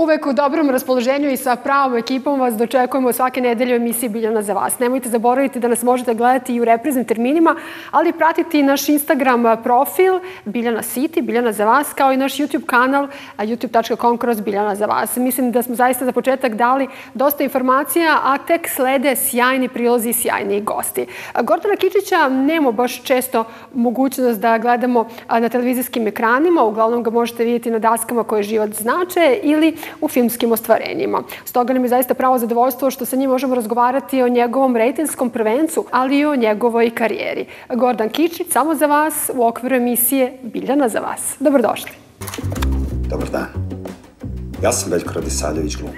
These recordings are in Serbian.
Uvek u dobrom raspoloženju i sa pravom ekipom vas dočekujemo svake nedelje u emisiji Biljana za vas. Nemojte zaboraviti da nas možete gledati i u repriznim terminima, ali pratiti naš Instagram profil Biljana City, Biljana za vas, kao i naš YouTube kanal youtube.com/Biljana za vas. Mislim da smo zaista za početak dali dosta informacija, a tek slede sjajni prilozi i sjajni gosti. Gordana Kičića nemamo baš često mogućnost da gledamo na televizijskim ekranima, uglavnom ga možete vidjeti na daskama koje život znače ili u filmskim ostvarenjima. Stoga nam je zaista pravo zadovoljstvo što sa njim možemo razgovarati o njegovom rejtelskom prvencu, ali i o njegovoj karijeri. Gordan Kičić, samo za vas, u okviru emisije Biljana za vas. Dobrodošli. Dobar dan. Ja sam Veljko Radisavljević, glumac.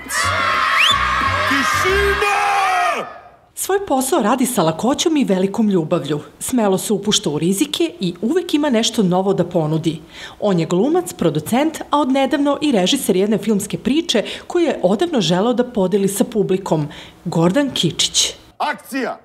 Tišina! Svoj posao radi sa lakoćom i velikom ljubavlju. Smelo se upušta u rizike i uvek ima nešto novo da ponudi. On je glumac, producent, a odnedavno i režiser jedne filmske priče koju je odavno želeo da podeli sa publikom. Gordan Kičić. Akcija!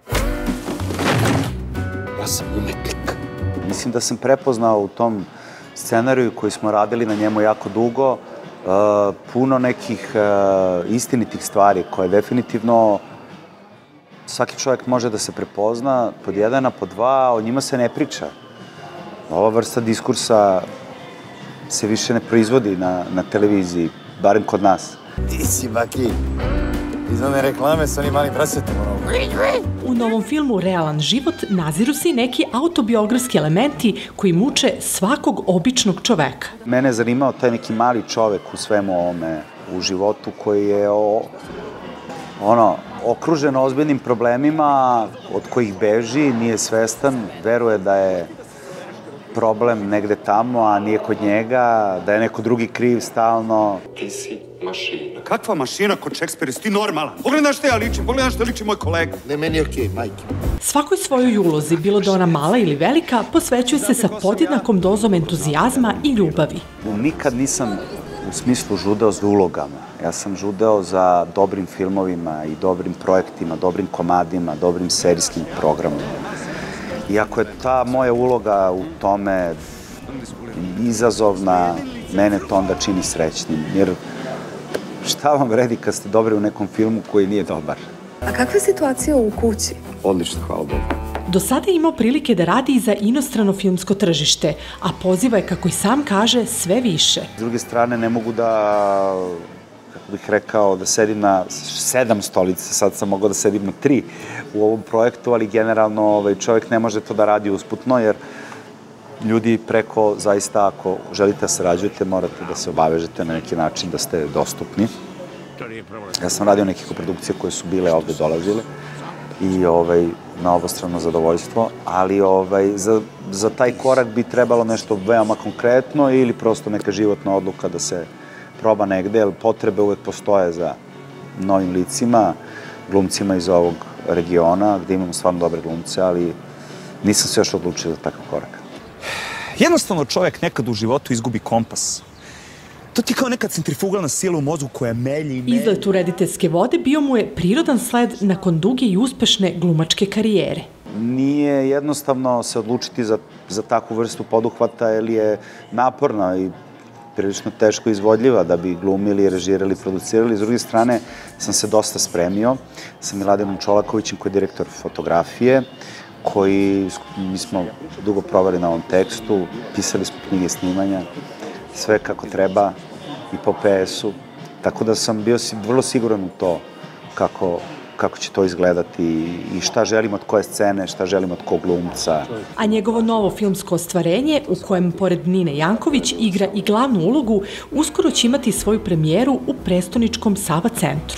Ja sam umetnik. Mislim da sam prepoznao u tom scenariju koji smo radili na njemu jako dugo puno nekih istinitih stvari koje definitivno svaki čovjek može da se prepozna, pod jedan, a pod dva, o njima se ne priča. Ova vrsta diskursa se više ne proizvodi na televiziji, barem kod nas. Ti si, Baki, iz one reklame sa onim malim prasetom. U novom filmu Realan život naziru se i neki autobiografski elementi koji muče svakog običnog čoveka. Mene je zanimao taj neki mali čovek u svemu ovome, u životu koji je okružen ozbiljnim problemima od kojih beži, nije svestan, veruje da je problem negde tamo, a nije kod njega, da je neko drugi kriv stalno. Ti si mašina. Kakva mašina kod Šekspira, jesi ti normalan? Pogledaj što ja ličim, pogledaj što liči moj kolega. Ne, meni je okej, majke. Svakoj svojoj ulozi, bilo da ona mala ili velika, posvećuje se sa podjednakom dozom entuzijazma i ljubavi. Nikad nisam u smislu žudeo za ulogama. Ja sam žudeo za dobrim filmovima i dobrim projektima, dobrim komadima, dobrim serijskim programima. Iako je ta moja uloga u tome izazovna, mene to onda čini srećnim. Jer šta vam vredi kad ste dobri u nekom filmu koji nije dobar? A kakva je situacija u kući? Odlično, hvala Bogu. Do sada je imao prilike da radi i za inostrano filmsko tržište, a poziva je, kako i sam kaže, sve više. S druge strane, ne mogu da, kako bih rekao, da sedim na 7 stolica, sad sam mogao da sedim na 3 u ovom projektu, ali generalno čovjek ne može to da radi usputno, jer ljudi preko, zaista, ako želite da sarađujete, morate da se obavežete na neki način da ste dostupni. Ja sam radio neke koprodukcije koje su bile ovde dolazile i na obostrano zadovoljstvo, ali za taj korak bi trebalo nešto veoma konkretno ili prosto neka životna odluka da se proba negde, jer potrebe uvek postoje za novim licima, glumcima iz ovog regiona, gde imamo stvarno dobre glumce, ali nisam se još odlučio za takav korak. Jednostavno čovjek nekad u životu izgubi kompas. To ti je kao neka centrifugalna sila u mozgu koja melji i melji. Izlet u rediteljske vode bio mu je prirodan sled nakon duge i uspešne glumačke karijere. Nije jednostavno se odlučiti za takvu vrstu poduhvata, jer je naporna i prilično teško izvodljiva da bi glumili, režirali, producirali. S druge strane, sam se dosta spremio sa Miladinom Čolakovićem, koji je direktor fotografije, mi smo dugo provali na ovom tekstu, pisali smo knjige snimanja, sve kako treba i po PS-u. Tako da sam bio vrlo siguran u to kako će to izgledati i šta želim od koje scene, šta želim od kog glumca. A njegovo novo filmsko ostvarenje, u kojem pored Nine Janković igra i glavnu ulogu, uskoro će imati svoju premijeru u prestoničkom Sava centru.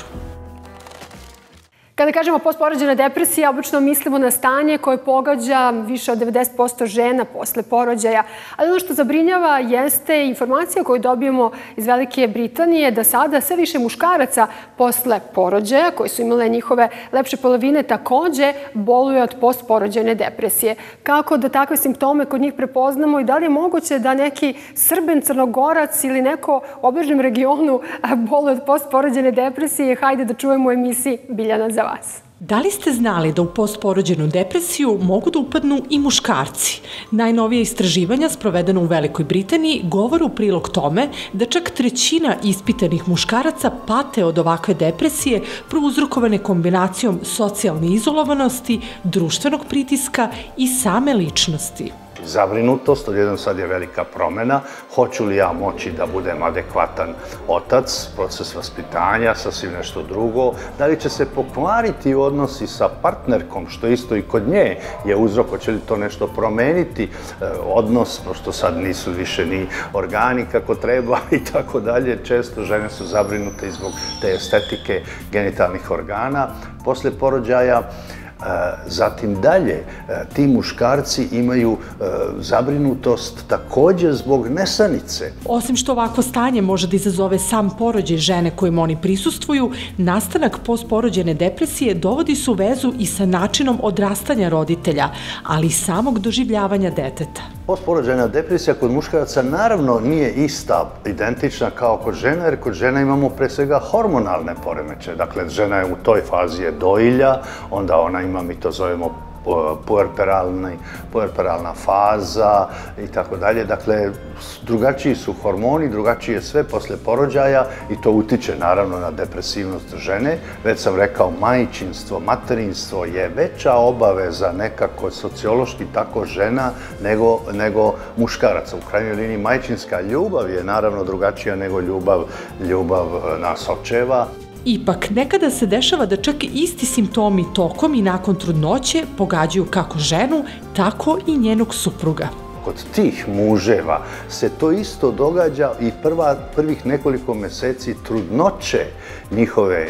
Kada kažemo postporođajna depresija, obično mislimo na stanje koje pogađa više od 90% žena posle porođaja. Ali ono što zabrinjava jeste informacija koju dobijemo iz Velike Britanije da sada sve više muškaraca posle porođaja, koji su imale njihove lepše polovine, takođe boluje od postporođajne depresije. Kako da takve simptome kod njih prepoznamo i da li je moguće da neki Srbin, Crnogorac ili neko u obližnjem regionu boluje od postporođajne depresije? Hajde da čujemo u emisiji Biljana za vas. Da li ste znali da u postporođenu depresiju mogu da upadnu i muškarci? Najnovije istraživanja sprovedeno u Velikoj Britaniji govore u prilog tome da čak 1/3 ispitanih muškaraca pate od ovakve depresije prouzrokovane kombinacijom socijalne izolovanosti, društvenog pritiska i same ličnosti. Zabrinutost, odjednom sad je velika promena, hoću li ja moći da budem adekvatan otac, proces vaspitanja, sasvim nešto drugo, da li će se pokvariti odnosi sa partnerkom, što isto i kod nje je uzrok, hoće li to nešto promeniti, odnos, pošto sad nisu više ni organi kako treba i tako dalje, često žene su zabrinute zbog te estetike genitalnih organa posle porođaja. Zatim dalje, ti muškarci imaju zabrinutost takođe zbog nesanice. Osim što ovakvo stanje može da izazove sam porođaj žene kojim oni prisustvuju, nastanak postporođene depresije dovodi se u vezu i sa načinom odrastanja roditelja, ali i samog doživljavanja deteta. Postporođajna depresija kod muškaraca naravno nije ista, identična kao kod žena, jer kod žena imamo pre svega hormonalne poremećaje. Dakle, žena je u toj fazi je dojilja, onda ona ima, mi to zovemo puerperalna faza i tako dalje. Dakle, drugačiji su hormoni, drugačije sve posle porođaja i to utiče naravno na depresivnost žene. Već sam rekao, majčinstvo, materinstvo je veća obaveza nekako sociološki tako žena nego muškaraca. U krajnjoj liniji majčinska ljubav je naravno drugačija nego ljubav nas očeva. Ipak, nekada se dešava da čak isti simptomi tokom i nakon trudnoće pogađaju kako ženu, tako i njenog supruga. Kod tih muževa se to isto događa i prvih nekoliko meseci trudnoće njihove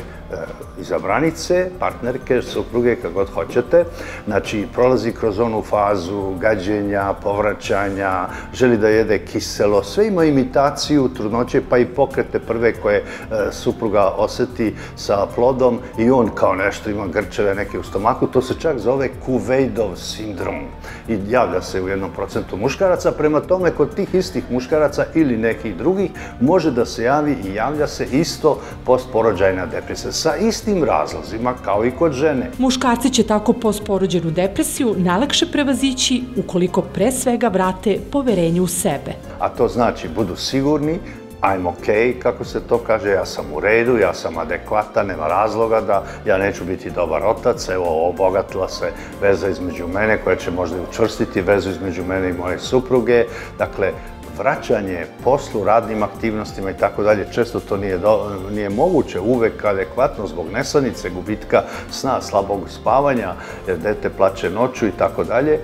izabranice, partnerke, supruge, kako god hoćete. Znači, prolazi kroz onu fazu gađenja, povraćanja, želi da jede kiselo, sve ima imitaciju trudnoće, pa i pokrete prve koje supruga oseti sa plodom i on kao nešto ima grčeve neke u stomaku. To se čak zove Kuvejdov sindrom i javlja se u 1% muškaraca. Prema tome, kod tih istih muškaraca ili nekih drugih može da se javi i javlja se isto postporođajna depresija sa istim razlozima kao i kod žene. Muškarci će tako postporođenu depresiju najlakše prevazići ukoliko pre svega vrate poverenje u sebe. A to znači budu sigurni, I'm okay, kako se to kaže, ja sam u redu, ja sam adekvatan, nema razloga da ja neću biti dobar otac, evo obogatila se veza između mene koja će možda učvrstiti vezu između mene i moje supruge. Dakle, vraćanje poslu, radnim aktivnostima i tako dalje, često to nije moguće uvek adekvatno zbog nesanice, gubitka sna, slabog spavanja, jer dete plače noću i tako dalje,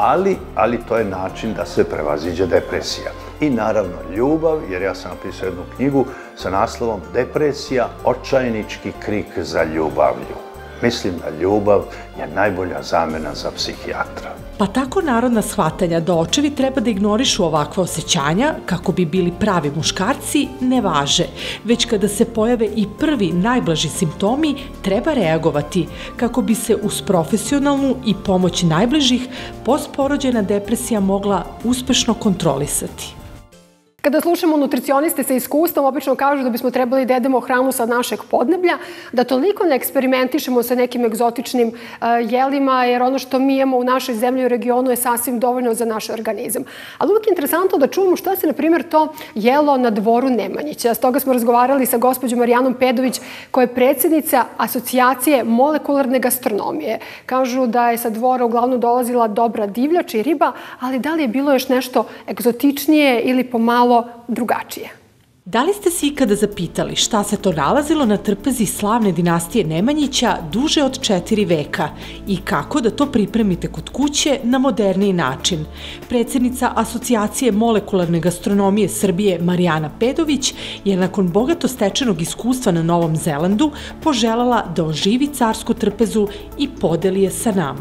ali to je način da se prevaziđe depresija. I naravno ljubav, jer ja sam napisao jednu knjigu sa naslovom Depresija, očajnički krik za ljubavlju. Mislim da ljubav je najbolja zamena za psihijatra. Pa tako narodna shvatanja da očevi treba da ignorišu ovakve osjećanja kako bi bili pravi muškarci ne važe, već kada se pojave i prvi najblaži simptomi treba reagovati kako bi se uz profesionalnu i pomoć najbližih postporođena depresija mogla uspešno kontrolisati. Kada slušamo nutricioniste sa iskustvom, obično kažu da bismo trebali da jedemo hranu sa našeg podneblja, da toliko ne eksperimentišemo sa nekim egzotičnim jelima, jer ono što mi imamo u našoj zemlji i regionu je sasvim dovoljno za naš organizam. Ali uvijek je interesantno da čujemo šta se, na primjer, to jelo na dvoru Nemanjića. Stoga smo razgovarali sa gospođom Marijanom Pedović, koja je predsjednica Asocijacije molekularne gastronomije. Kažu da je sa dvora uglavnom dolazila dobra divljač i riba, ali da li je bilo još nešto egzotičnije ili pomalo drugačije? Da li ste se ikada zapitali šta se to nalazilo na trpezi slavne dinastije Nemanjića duže od 4 veka i kako da to pripremite kod kuće na moderniji način? Predsjednica Asocijacije molekularne gastronomije Srbije Marijana Pedović je nakon bogato stečenog iskustva na Novom Zelandu poželjela da oživi carsku trpezu i podeli je sa nama.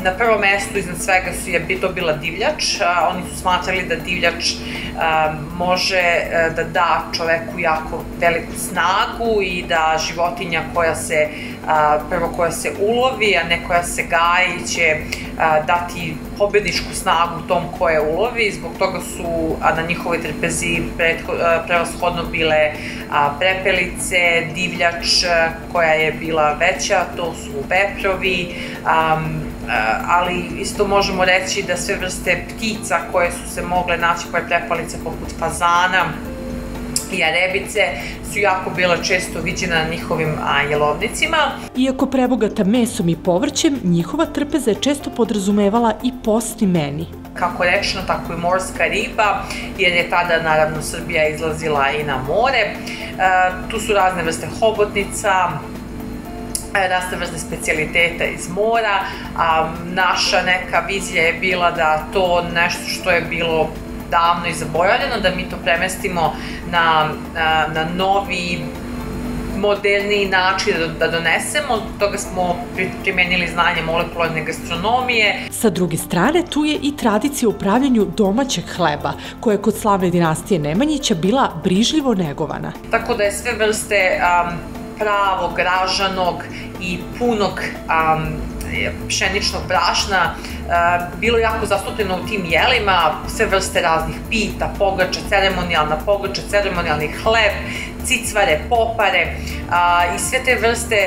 Na prvom mestu iznad svega je to bila divljač. Oni su smatrali da divljač može da da čoveku jako veliku snagu i da životinja koja se ulovi, a ne koja se gaji, će dati pobedničku snagu tom koje ulovi. Zbog toga su na njihovoj trpezi prevashodno bile prepelice, divljač koja je bila veća, to su veprovi, ali isto možemo reći da sve vrste ptica koje su se mogle naći pored prepelice poput fazana i jarebice su jako bila često viđena na njihovim jelovnicima. Iako prebogata mesom i povrćem, njihova trpeza je često podrazumevala i postni meni. Kako rečeno, tako i morska riba, jer je tada, naravno, Srbija izlazila i na more. Tu su razne vrste hobotnica, razne vrste specijaliteta iz mora. Naša neka vizija je bila da to nešto što je bilo davno i zaboravljeno, da mi to premestimo na novi, moderniji način da donesemo. Toga smo primenili znanje molekularne gastronomije. Sa druge strane, tu je i tradicija u pravljenju domaćeg hleba, koja je kod slavne dinastije Nemanjića bila brižljivo negovana. Tako da je sve vrste pravog, ražanog i punog pšeničnog brašna bilo jako zastupljeno u tim jelima, sve vrste raznih pita, pogača, ceremonijalna pogača, ceremonijalni hleb, cicvare, popare i sve te vrste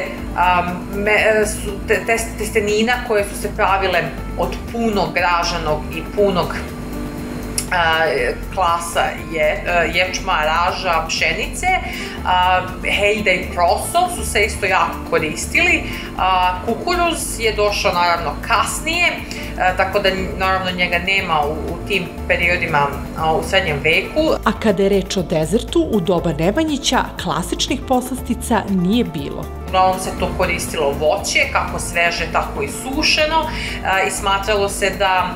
testenina koje su se pravile od punog, ražanog i punog klasa ječma, raža, pšenice. Hejda i proso su se isto jako koristili. Kukuruz je došao naravno kasnije, tako da naravno njega nema u tim periodima u srednjem veku. A kada je reč o dezertu, u doba Nemanjića klasičnih poslastica nije bilo. Uglavnom se to koristilo voće, kako sveže, tako i sušeno, i smatralo se da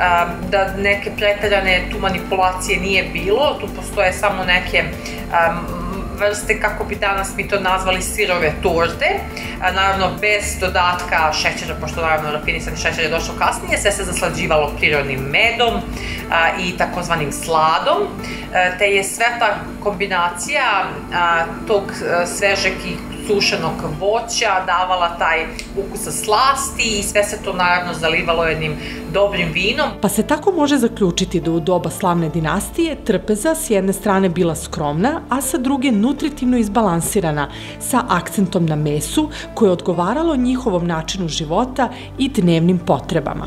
neke preterane tu manipulacije nije bilo. Tu postoje samo neke vrste, kako bi danas mi to nazvali, sirove torte, naravno bez dodatka šećera, pošto naravno rafinisani šećer je došao kasnije, sve se zaslađivalo prirodnim medom i takozvanim sladom, te je sve ta kombinacija tog svežeg i sušenog voća davala taj ukus slasti i sve se to naravno zalivalo jednim dobrim vinom. Pa se tako može zaključiti da u doba slavne dinastije trpeza s jedne strane bila skromna, a sa druge nutritivno izbalansirana, sa akcentom na mesu koje je odgovaralo njihovom načinu života i dnevnim potrebama.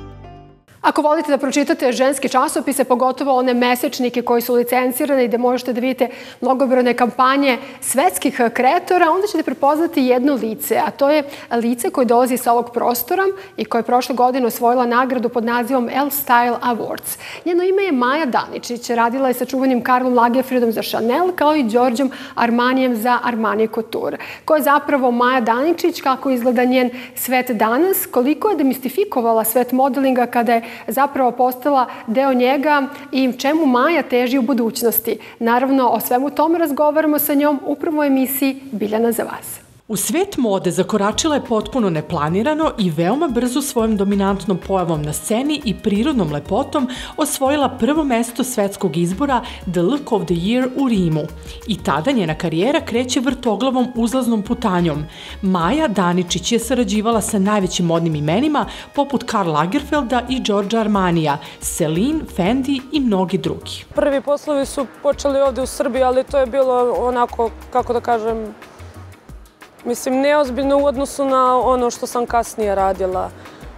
Ako volite da pročitate ženske časopise, pogotovo one mesečnike koji su licencirane i da možete da vidite mnogobrojne kampanje svetskih kreatora, onda ćete prepoznati jedno lice, a to je lice koje dolazi sa ovog prostora i koje je prošle godine osvojila nagradu pod nazivom Elle Style Awards. Njeno ime je Maja Daničić, radila je sa čuvenim Karlom Lagerfeldom za Chanel, kao i Đorđom Armanijem za Armani Couture. Ko je zapravo Maja Daničić, kako izgleda njen svet danas, koliko je demistifikovala svet modelinga kada je zapravo postala deo njega i čemu Maja teži u budućnosti. Naravno, o svemu tome razgovaramo sa njom upravo u emisiji Biljana za vas. U svet mode zakoračila je potpuno neplanirano i veoma brzo svojom dominantnom pojavom na sceni i prirodnom lepotom osvojila prvo mesto svetskog izbora The Look of the Year u Rimu. I tada njena karijera kreće vrtoglavom uzlaznom putanjom. Maja Daničić je sarađivala sa najvećim modnim imenima poput Karl Lagerfelda i Giorgio Armanija, Celine, Fendi i mnogi drugi. Prvi poslovi su počeli ovde u Srbiji, ali to je bilo onako, kako da kažem, mislim, neozbiljno u odnosu na ono što sam kasnije radila.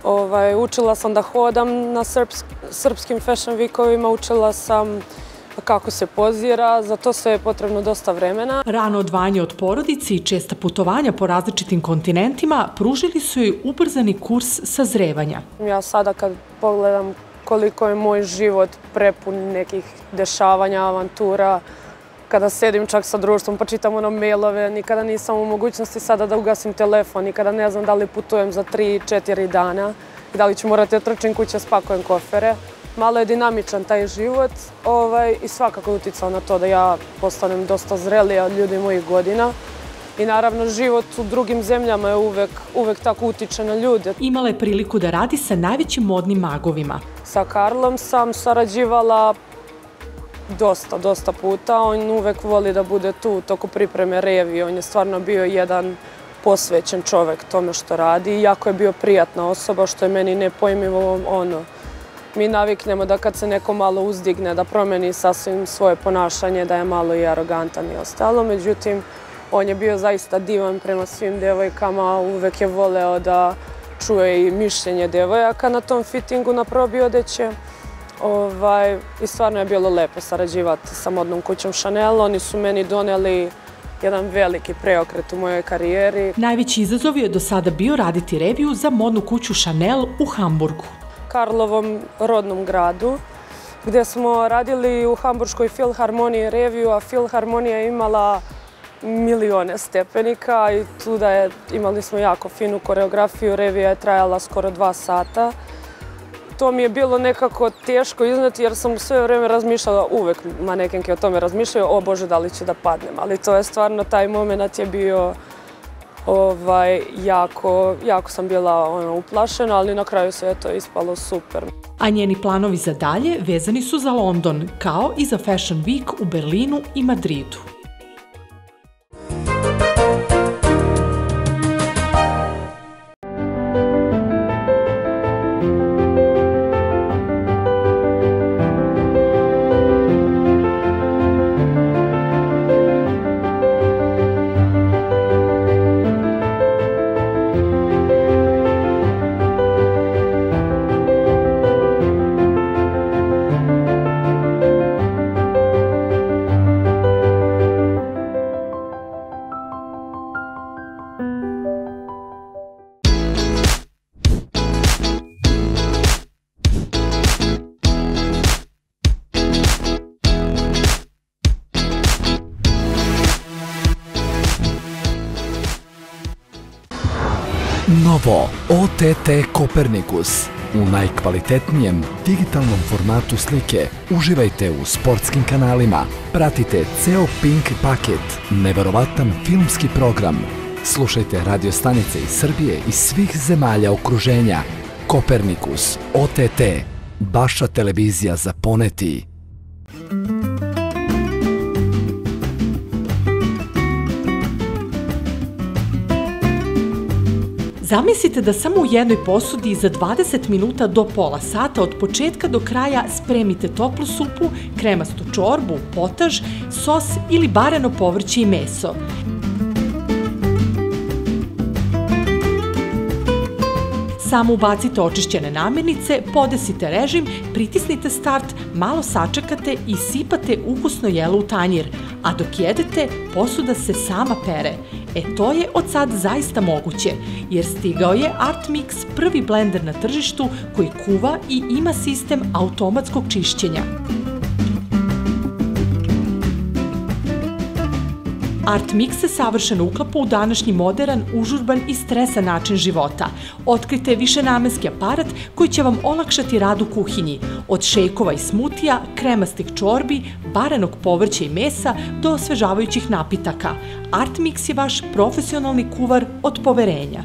Učila sam da hodam na srpskim fashion weekovima, učila sam kako se pozira, za to sve je potrebno dosta vremena. Rano odvajanje od porodice i česta putovanja po različitim kontinentima pružili su joj ubrzani kurs sazrevanja. Ja sada kad pogledam koliko je moj život prepun nekih dešavanja, avantura, kada sedim čak sa društvom pa čitam mailove, nikada nisam u mogućnosti sada da ugasim telefon, nikada ne znam da li putujem za 3-4 dana i da li ću morati da trčim kuće, spakujem kofere. Malo je dinamičan taj život i svakako je uticao na to da ja postanem dosta zrelija od ljudi mojih godina I naravno život u drugim zemljama je uvek tako utiče na ljude. Imala je priliku da radi sa najvećim modnim magovima. Sa Karlom sam sarađivala dosta puta. On uvek voli da bude tu toko pripreme revije. On je stvarno bio jedan posvećen čovek tome što radi. I jako je bio prijatna osoba, što je meni nepojmljivo Mi naviknemo da kad se neko malo uzdigne, da promeni sasvim svoje ponašanje, da je malo i arogantan i ostalo. Međutim, on je bio zaista divan prema svim devojkama, uvek je voleo da čuje i mišljenje devojaka na tom fittingu na probi odeće. I stvarno je bilo lepo sarađivati sa modnom kućom Chanel. Oni su meni doneli jedan veliki preokret u mojoj karijeri. Najveći izazov je do sada bio raditi reviju za modnu kuću Chanel u Hamburgu. Karlovom rodnom gradu, gde smo radili u Hamburškoj filharmoniji reviju, a filharmonija je imala milione stepenika i tuda imali smo jako finu koreografiju, revija je trajala skoro 2 sata. To mi je bilo nekako teško izneti jer sam sve vreme razmišljala, uvek manekenke o tome razmišljaju, o Bože, da li ću da padnem, ali to je stvarno, taj moment je bio jako sam bila uplašena, ali na kraju sve to ispalo super. A njeni planovi za dalje vezani su za London, kao i za Fashion Week u Berlinu i Madridu. Novo OTT Kopernikus. U najkvalitetnijem digitalnom formatu slike uživajte u sportskim kanalima. Pratite ceo Pink paket, neverovatan filmski program. Slušajte radio stanice iz Srbije i svih zemalja okruženja. Kopernikus OTT. Vaša televizija za poneti. Zamislite da samo u jednoj posudi za 20 minuta do pola sata od početka do kraja spremite toplu supu, kremastu čorbu, potaž, sos ili bareno povrće i meso. Samo ubacite očišćene namirnice, podesite režim, pritisnite start, malo sačekate i sipate ukusno jelo u tanjir, a dok jedete, posuda se sama pere. To je od sad zaista moguće, jer stigao je Artmix, prvi blender na tržištu koji kuva i ima sistem automatskog čišćenja. Artmix se savršeno uklapa u današnji modern, užurban i stresan način života. Otkrite višenamenski aparat koji će vam olakšati rad u kuhinji, od šejkova i smutija, kremastih čorbi, varenog povrća i mesa do osvežavajućih napitaka. Artmix je vaš profesionalni kuvar od poverenja.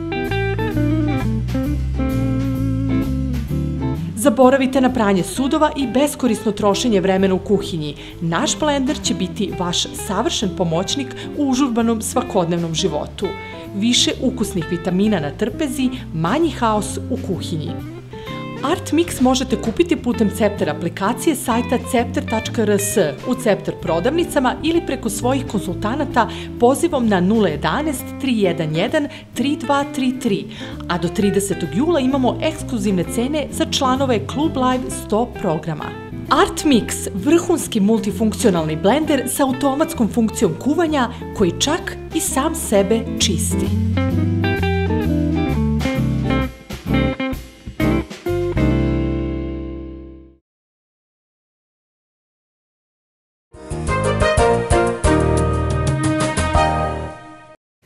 Zaboravite na pranje sudova i beskorisno trošenje vremena u kuhinji. Naš blender će biti vaš savršen pomoćnik u užurbanom svakodnevnom životu. Više ukusnih vitamina na trpezi, manji haos u kuhinji. Artmix možete kupiti putem Cepter aplikacije sajta cepter.rs, u Cepter prodavnicama ili preko svojih konsultanata pozivom na 011 311 3233, a do 30. jula imamo ekskluzivne cene za članove Club Live 100 programa. Artmix, vrhunski multifunkcionalni blender sa automatskom funkcijom kuvanja koji čak i sam sebe čisti.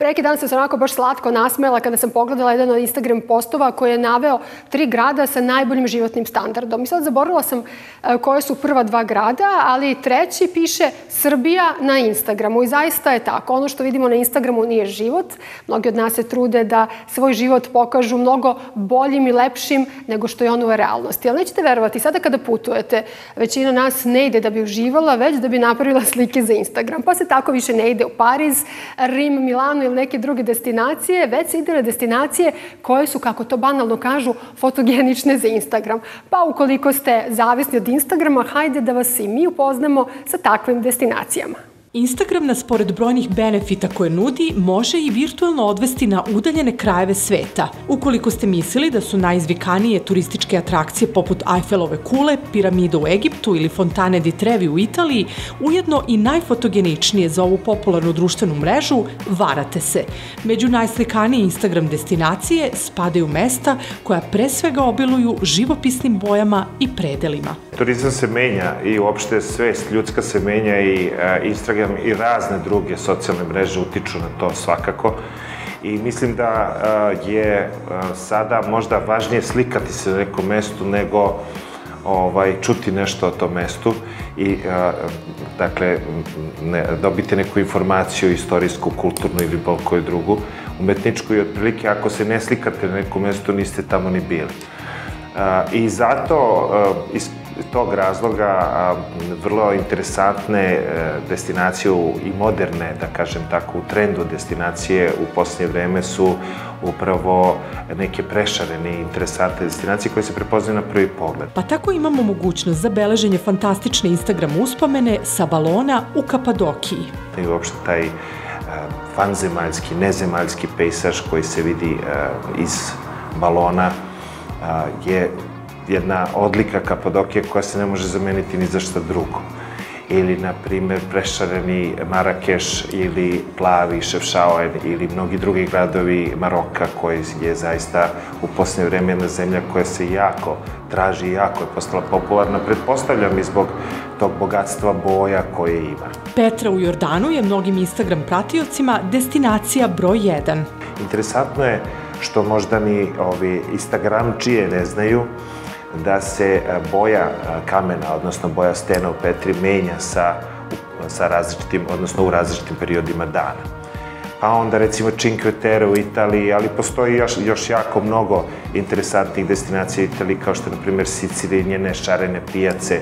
Preki dan sam se onako baš slatko nasmejala kada sam pogledala jedan od Instagram postova koji je naveo 3 grada sa najboljim životnim standardom. I sad zaboravila sam koje su prva 2 grada, ali treći piše Srbija na Instagramu. I zaista je tako. Ono što vidimo na Instagramu nije život. Mnogi od nas se trude da svoj život pokažu mnogo boljim i lepšim nego što je ono u realnosti. Ali nećete verovati, sada kada putujete, većina nas ne ide da bi uživala, već da bi napravila slike za Instagram. Pa se tako više ne ide u Pariz, Rim, Milano ili neke druge destinacije, već se ide na destinacije koje su, kako to banalno kažu, fotogenične za Instagram. Pa ukoliko ste zavisni od Instagrama, hajde da vas i mi upoznamo sa takvim destinacijama. Instagram nas, pored brojnih benefita koje nudi, može i virtualno odvesti na udaljene krajeve sveta. Ukoliko ste mislili da su najizvikanije turističke atrakcije poput Eiffelove kule, piramida u Egiptu ili Fontane di Trevi u Italiji, ujedno i najfotogeničnije za ovu popularnu društvenu mrežu, varate se. Među najslikanije Instagram destinacije spadaju mesta koja pre svega obiluju živopisnim bojama i predelima. Turizam se menja i uopšte svest ljudska se menja i Instagram i razne druge socijalne mreže utiču na to svakako. I mislim da je sada možda važnije slikati se na nekom mestu nego čuti nešto o tom mestu i dakle dobiti neku informaciju istorijsku, kulturnu ili bilo koju drugu, umetničku i otprilike ako se ne slikate na nekom mestu niste tamo ni bili. I zato iz tog razloga vrlo interesantne destinacije i moderne, da kažem tako, u trendu destinacije u posljednje vreme su upravo neke prešarene i interesantne destinacije koje se prepoznaju na prvi pogled. Pa tako imamo mogućnost za beleženje fantastične Instagram uspomene sa balona u Kapadokiji. I uopšte taj vanzemaljski, nezemaljski pejsaž koji se vidi iz balona je jedna odlika Kapadokije koja se ne može zameniti ni za šta drugo. Ili, na primjer, prešareni Marakeš ili plavi Šefšaoen ili mnogi drugi gradovi Maroka koji je zaista u posljednje vreme jedna zemlja koja se jako traži i jako je postala popularna, pretpostavljam i zbog tog bogatstva boja koje ima. Petra u Jordanu je mnogim Instagram pratiocima destinacija broj 1. Interesantno je što možda ni ovi Instagramčije ne znaju da se boja kamena, odnosno boja stena u Petri menja sa različitim, odnosno u različitim periodima dana. Pa onda recimo Cinque Terre u Italiji, ali postoji još jako mnogo interesantnih destinacija u Italiji, kao što je, na primjer, Sicilija, njene šarene pijace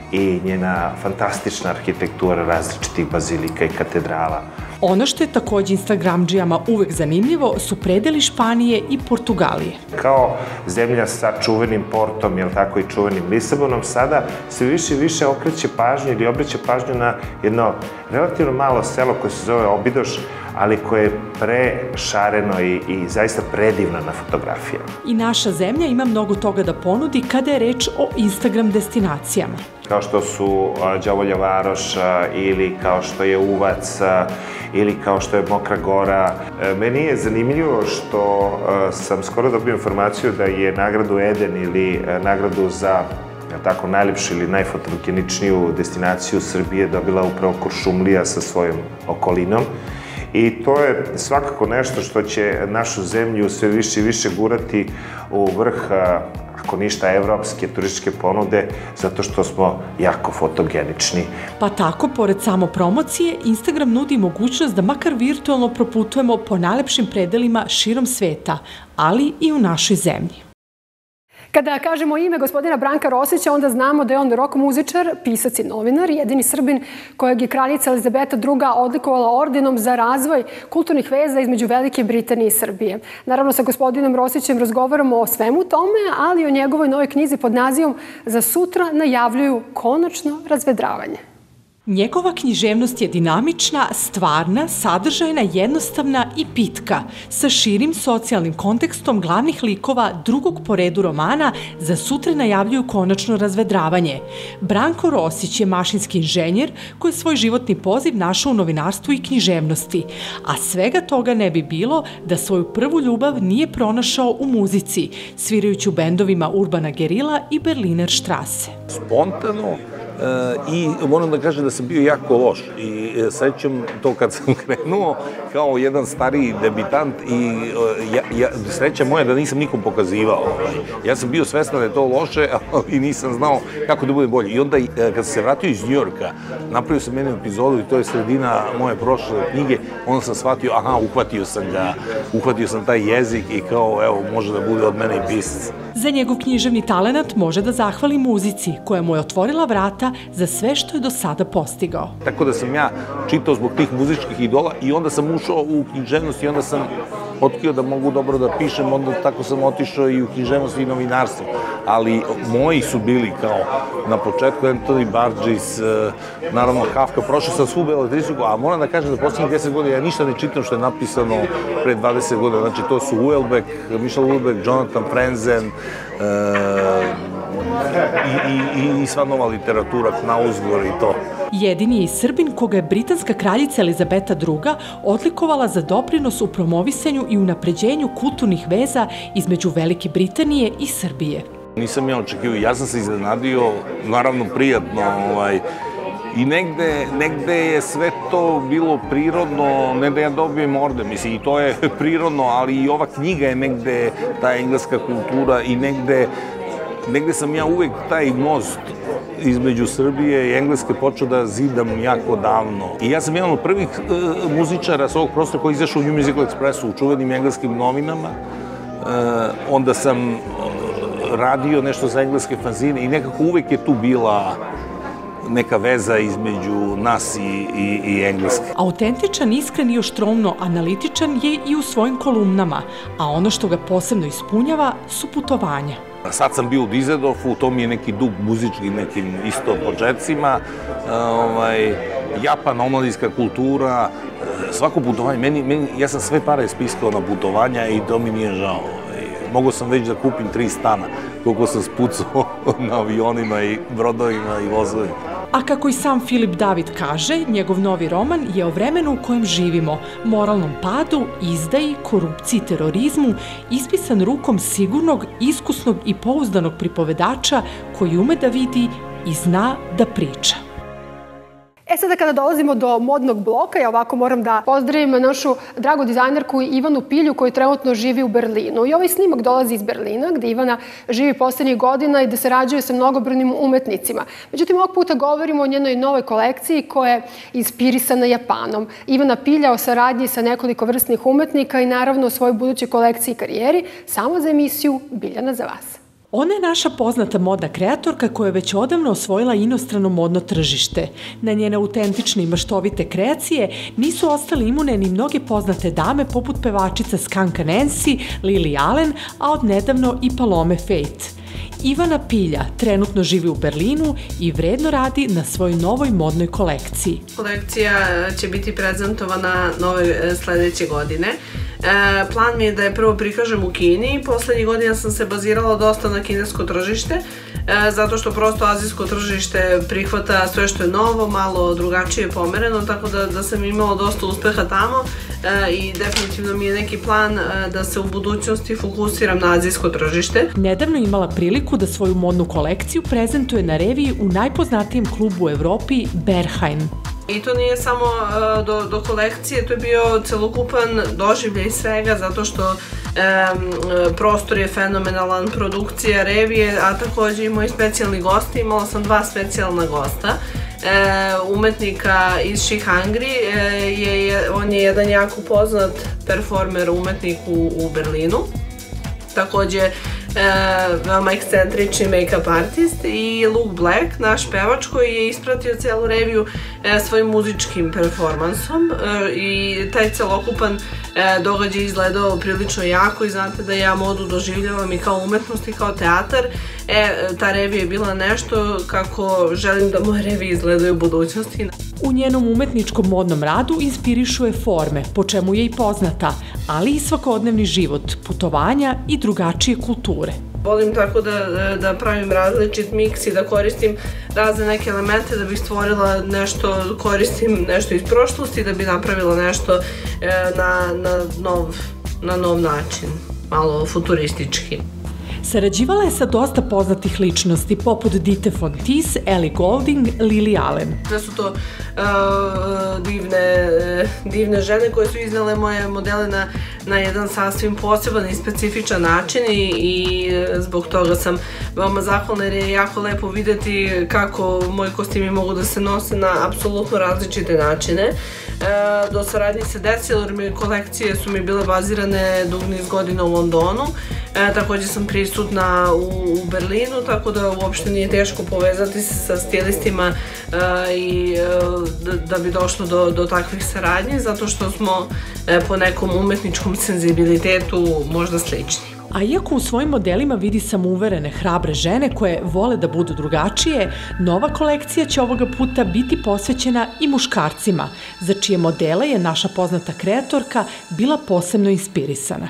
i njena fantastična arhitektura različitih bazilika i katedrala. Ono što je takođe Instagramdžijama uvek zanimljivo su predeli Španije i Portugalije. Kao zemlja sa čuvenim Portom, jel tako, i čuvenim Lisabonom, sada se više i više okreće pažnju ili obraća pažnju na jedno relativno malo selo koje se zove Obidoš, ali koje je prešareno i zaista predivno na fotografijama. I naša zemlja ima mnogo toga da ponudi kada je reč o Instagram destinacijama. Kao što su Đavolja Varoš ili kao što je Uvac ili kao što je Mokra Gora. Meni je zanimljivo što sam skoro dobio informaciju da je nagradu Eden ili nagradu za tako najlepšu ili najfotogeničniju destinaciju Srbije dobila upravo Kuršumlija sa svojom okolinom. I to je svakako nešto što će našu zemlju sve više i više gurati u vrh, ako ništa, evropske turističke ponude, zato što smo jako fotogenični. Pa tako, pored samo promocije, Instagram nudi mogućnost da makar virtualno proputujemo po najlepšim predelima širom sveta, ali i u našoj zemlji. Kada kažemo ime gospodina Branka Rosića, onda znamo da je on rok muzičar, pisac i novinar, jedini Srbin kojeg je kraljica Elizabeta II. Odlikovala ordenom za razvoj kulturnih veza između Velike Britanije i Srbije. Naravno, sa gospodinom Rosićem razgovaramo o svemu tome, ali o njegovoj novoj knjizi pod nazivom Za sutra najavljuju konačno razvedravanje. Njegova književnost je dinamična, stvarna, sadržajna, jednostavna i pitka, sa širim socijalnim kontekstom glavnih likova drugog po redu romana Za sutra najavljuju konačno razvedravanje. Branko Rosić je mašinski inženjer koji je svoj životni poziv našao u novinarstvu i književnosti, a svega toga ne bi bilo da svoju prvu ljubav nije pronašao u muzici, svirajući u bendovima Urbana Gerila i Berliner Strasse. Spontano i moram da kažem da sam bio jako loš i sećam to kad sam krenuo kao jedan stariji debitant i sreća moja da nisam nikom pokazivao. Ja sam bio svestan da je to loše, ali nisam znao kako da bude bolje. I onda kad sam se vratio iz Njujorka, napravio sam jednu epizodu i to je sredina moje prošle knjige, onda sam shvatio, aha, uhvatio sam taj jezik i kao, evo, može da bude od mene i pisac. Za njegov književni talenat može da zahvali muzici, koja mu je otvorila vrata za sve što je do sada postigao. Tako da sam ja čitao zbog tih muzičkih idola i onda sam ušao u književnost i onda sam otkrio da mogu dobro da pišem, onda tako sam otišao i u književnost i novinarstvo. Ali moji su bili kao na početku Anthony Burgess, naravno Kafka, prošao sam svu beletristiku, a moram da kažem da poslednjih 10 godina ja ništa ne čitam što je napisano pre 20 godina. Znači to su Houellebecq, Michel Houellebecq, Jonathan Franzen, i sva nova literatura, Knausgård i to. Jedini je i Srbin koga je britanska kraljica Elizabeta II. Odlikovala za doprinos u promovisanju i unapređenju kulturnih veza između Velike Britanije i Srbije. Nisam ja očekivao, ja sam se iznenadio, naravno prijatno, i negde je sve to bilo prirodno, ne da ja dobijem orden, mislim, i to je prirodno, ali i ova knjiga je negde, ta engleska kultura, i negde sam ja uvek taj most između Srbije i Engleske počeo da zidam jako davno. I ja sam jedan od prvih muzičara s ovog prostora koji je izašao u New Musical Expressu, u čuvenim engleskim novinama. Onda sam radio nešto za engleske fanzine i nekako uvek je tu bila neka veza između nas i Engleske. Autentičan, iskren i oštromno analitičan je i u svojim kolumnama, a ono što ga posebno ispunjava su putovanja. Sad sam bio u Düsseldorfu, to mi je neki dug muzički nekim isto početcima. Japan, omladinska kultura, svako putovanje, ja sam sve pare spiskao na putovanja i to mi nije žao. Mogao sam već da kupim 3 stana, koliko sam spucao na avionima i brodovima i vozovima. A kako i sam Filip David kaže, njegov novi roman je o vremenu u kojem živimo, moralnom padu, izdaji, korupciji, terorizmu, ispisan rukom sigurnog, iskusnog i pouzdanog pripovedača koji ume da vidi i zna da priča. Sada kada dolazimo do modnog bloka, ja ovako moram da pozdravim našu dragu dizajnerku Ivanu Pilju koja trenutno živi u Berlinu. I ovaj snimak dolazi iz Berlina gde Ivana živi poslednjih godina i da sarađuje sa mnogobrojnim umetnicima. Međutim, ovog puta govorimo o njenoj novoj kolekciji koja je inspirisana Japanom. Ivana Pilja o saradnji sa nekoliko vrstnih umetnika i naravno o svojoj budućoj kolekciji i karijeri, samo za emisiju Biljana za vas. Ona je naša poznata modna kreatorka koja je već odavno osvojila inostrano modno tržište. Na njene autentične i maštovite kreacije nisu ostale imune ni mnoge poznate dame poput pevačica Skanka Nancy, Lily Allen, a odnedavno i Palome Faith. Ivana Pilja trenutno živi u Berlinu i vredno radi na svojoj novoj modnoj kolekciji. Kolekcija će biti prezentovana sledeće godine. Plan mi je da je prvo prikažem u Kini. Poslednjih godina sam se bazirala dosta na kinesko tržište, zato što prosto azijsko tržište prihvata sve što je novo, malo drugačije pomereno, tako da sam imala dosta uspeha tamo i definitivno mi je neki plan da se u budućnosti fokusiram na azijsko tržište. Nedavno je imala priliku da svoju modnu kolekciju prezentuje na reviji u najpoznatijem klubu u Evropi, Berghain. I to nije samo do kolekcije, to je bio celokupan doživljaj svega, zato što prostor je fenomenalan, produkcija, revije, a takođe i moji specijalni gosti. Imala sam 2 specijalna gosta. Umetnika iz Shihangri, on je jedan jako poznat performer, umetnik u Berlinu. Takođe veoma ekscentrični make-up artist, i Luke Black, naš pevač koji je ispratio celu reviju svojim muzičkim performansom, i taj celokupan događaj izgledao prilično jako i znate da ja modu doživljavam i kao umetnost i kao teatar. Ta revija je bila nešto kako želim da moje revije izgledaju u budućnosti. U njenom umetničkom modnom radu inspirišu je forme, po čemu je i poznata, ali i svakodnevni život, putovanja i drugačije kulture. Volim tako da pravim različit miks i da koristim razne neke elemente da bih stvorila nešto, koristim nešto iz prošlosti da bih napravila nešto na nov način, malo futuristički. Sarađivala je sa dosta poznatih ličnosti, poput Dite Von Teese, Ellie Goulding, Lily Allen. Sve su to divne žene koje su iznale moje modele na jedan sasvim poseban i specifičan način i zbog toga sam veoma zahvalna jer je jako lepo videti kako moji kostimi mogu da se nose na apsolutno različite načine. Do saradnje se desilo jer kolekcije su mi bile bazirane dug niz godina u Londonu. Takođe sam prisutna u Berlinu, tako da uopšte nije teško povezati se sa stilistima i da bi došlo do takvih saradnji, zato što smo po nekom umetničkom senzibilitetu možda slični. A iako u svojim modelima vidi samouverene, hrabre žene koje vole da budu drugačije, nova kolekcija će ovoga puta biti posvećena i muškarcima, za čije modele je naša poznata kreatorka bila posebno inspirisana.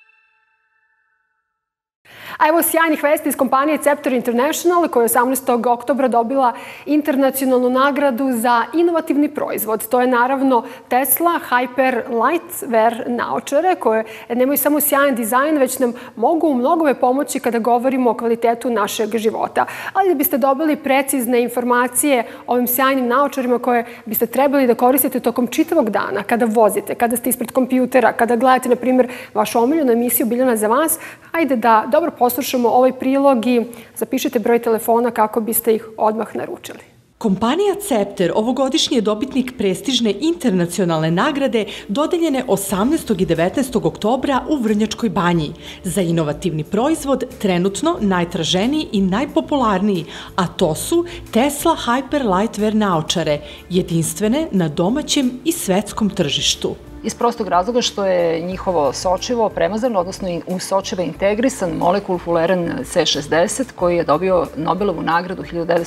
A evo sjajnih vesti iz kompanije Ceptor International koja je 18. oktobra dobila internacionalnu nagradu za inovativni proizvod. To je naravno Tesla Hyper Lightwear naočare koje nemaju samo sjajan dizajn, već nam mogu u mnogome pomoći kada govorimo o kvalitetu našeg života. Ali da biste dobili precizne informacije o ovim sjajnim naočarima koje biste trebali da koristite tokom čitavog dana, kada vozite, kada ste ispred kompjutera, kada gledate, na primjer, vašu omiljenu emisiju Biljana za vas, hajde da dobro poslušamo ovaj prilog i zapišite broj telefona kako biste ih odmah naručili. Kompanija Cepter ovogodišnji je dobitnik prestižne internacionalne nagrade dodeljene 18. i 19. oktobra u Vrnjačkoj banji za inovativni proizvod, trenutno najtraženiji i najpopularniji, a to su Tesla Hyper Lightwear naočare, jedinstvene na domaćem i svetskom tržištu. Iz prostog razloga što je njihovo sočivo premazano, odnosno u sočiva integrisan molekul fuleren C60 koji je dobio Nobelovu nagradu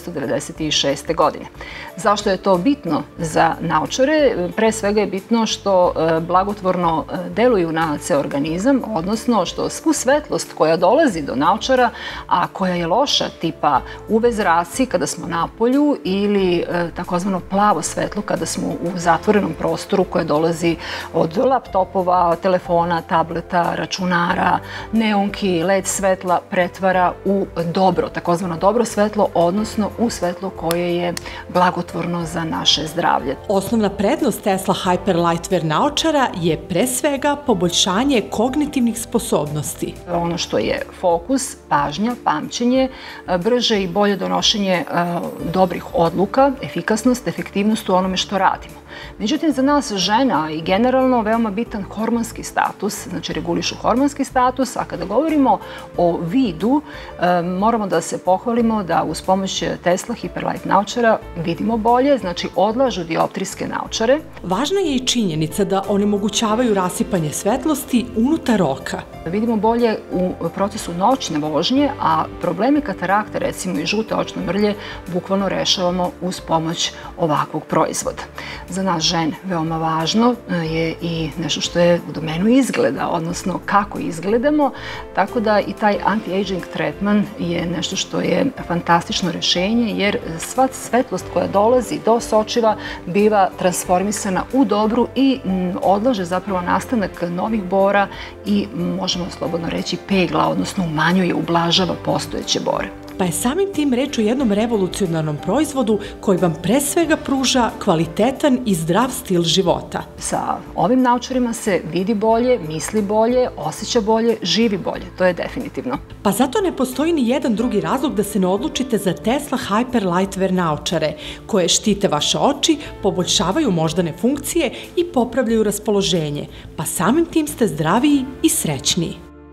1996. godine. Zašto je to bitno za naočare? Pre svega je bitno što blagotvorno deluju na ceo organizam, odnosno što svu svetlost koja dolazi do naočara, a koja je loša, tipa UV zraci kada smo na polju ili takozvano plavo svetlo kada smo u zatvorenom prostoru koje dolazi od laptopova, telefona, tableta, računara, neonki, LED svetla pretvara u dobro, takozvano dobro svetlo, odnosno u svetlo koje je blagotvorno za naše zdravlje. Osnovna prednost Tesla Hyper Lightwear naočara je pre svega poboljšanje kognitivnih sposobnosti. Ono što je fokus, pažnja, pamćenje, brže i bolje donošenje dobrih odluka, efikasnost, efektivnost u onome što radimo. Međutim, za nas žena i generalno veoma bitan hormonski status, znači regulišu hormonski status, a kada govorimo o vidu, moramo da se pohvalimo da uz pomoć Tesla Hyperlight naočara vidimo bolje, znači odlažu dioptrijske naočare. Važna je i činjenica da onemogućavaju rasipanje svetlosti unutar oka. Vidimo bolje u procesu noćne vožnje, a probleme katarakte, recimo i žute očne mrlje, bukvalno rešavamo uz pomoć ovakvog proizvoda. Za nas žene veoma važno je i nešto što je u domenu izgleda, odnosno kako izgledamo, tako da i taj anti-aging tretman je nešto što je fantastično rešenje, jer sva svetlost koja dolazi do sočiva biva transformisana u dobru i odlaže zapravo nastanak novih bora i možemo slobodno reći pegla, odnosno umanjuje, ublažava postojeće bore. Pa je samim tim reč o jednom revolucionarnom proizvodu koji vam pre svega pruža kvalitetan i zdrav stil života. Sa ovim naočarima se vidi bolje, misli bolje, osjeća bolje, živi bolje. To je definitivno. Pa zato ne postoji ni jedan drugi razlog da se ne odlučite za Tesla Hyper Lightwear naočare, koje štite vaše oči, poboljšavaju moždane funkcije i popravljaju raspoloženje, pa samim tim ste zdraviji i srećniji.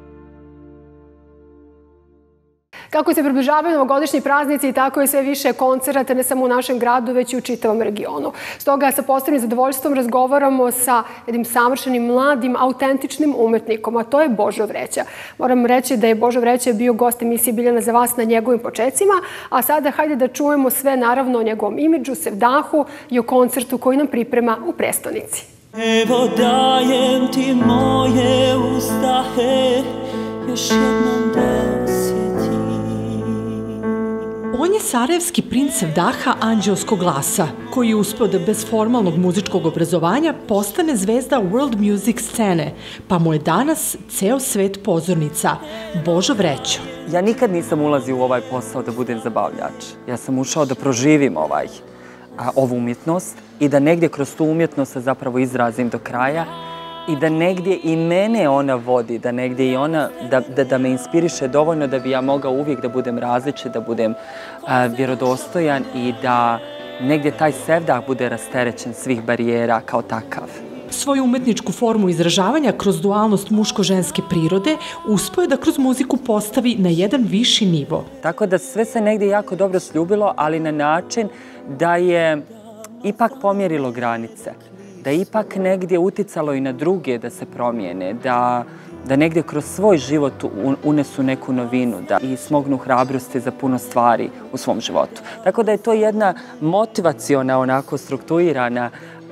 Kako se približavaju novogodišnji praznici, tako je sve više koncerata ne samo u našem gradu, već i u čitavom regionu. Stoga sa posebnim zadovoljstvom razgovaramo sa jednim savršenim, mladim, autentičnim umetnikom, a to je Božo Vreća. Moram reći da je Božo Vreća bio gost emisije Biljana za vas na njegovim počecima, a sada hajde da čujemo sve naravno o njegovom imidžu, sevdahu i o koncertu koji nam priprema u prestonici. Evo dajem ti moje uzdahe, još jednom da osjetim. On je sarajevski princ sevdaha anđelskog glasa, koji je uspeo da bez formalnog muzičkog obrazovanja postane zvezda world music scene, pa mu je danas ceo svet pozornica. Božo Vrećo. Ja nikad nisam ulazio u ovaj posao da budem zabavljač. Ja sam ušao da proživim ovu umjetnost i da negdje kroz tu umjetnost se zapravo izrazim do kraja i da negdje i mene ona vodi, da negdje i ona, da me inspiriše dovoljno da bi ja mogao uvijek da budem različit, da budem vjerodostojan i da negdje taj sevdah bude rasterećen svih barijera kao takav. Svoju umetničku formu izražavanja kroz dualnost muško-ženske prirode uspeo je da kroz muziku postavi na jedan viši nivo. Tako da sve se negdje jako dobro sljubilo, ali na način da je ipak pomjerilo granice, da je ipak negdje uticalo i na druge da se promijene, da negdje kroz svoj život unesu neku novinu i smognu hrabrosti za puno stvari u svom životu. Tako da je to jedna motivaciona, onako strukturirana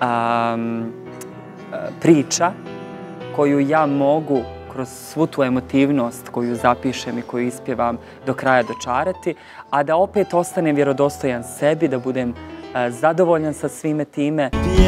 priča koju ja mogu kroz svu tu emotivnost koju zapišem i koju ispjevam do kraja dočarati, a da opet ostanem vjerodostojan sebi, da budem zadovoljan sa svime time.